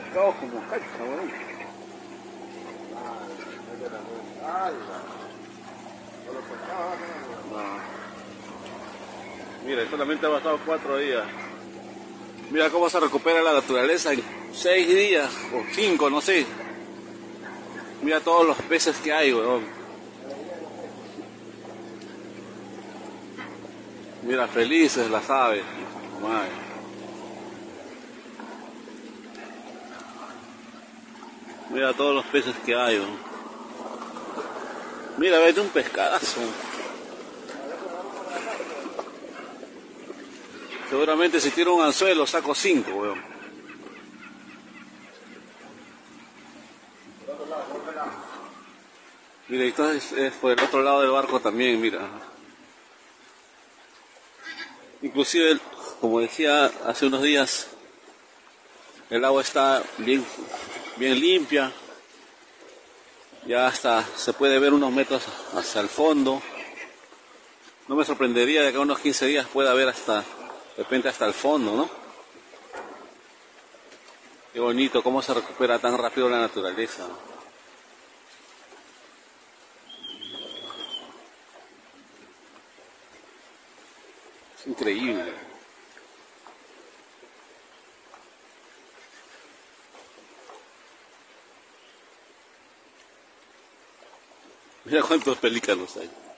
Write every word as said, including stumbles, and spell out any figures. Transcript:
pescados como cacha, weón. No. Mira, solamente ha pasado cuatro días. Mira cómo se recupera la naturaleza en seis días o cinco, no sé. Mira todos los peces que hay, weón. Mira, felices las aves. Madre. Mira todos los peces que hay, weón. Mira, vete un pescadazo. Seguramente si tiro un anzuelo saco cinco, weón. Mira, esto es, es por el otro lado del barco también, mira. Inclusive, como decía hace unos días, el agua está bien, bien limpia. Ya hasta se puede ver unos metros hacia el fondo. No me sorprendería de que a unos quince días pueda ver hasta, de repente hasta el fondo, ¿no? Qué bonito, cómo se recupera tan rápido la naturaleza. Es increíble. Mira cuántos pelícanos hay.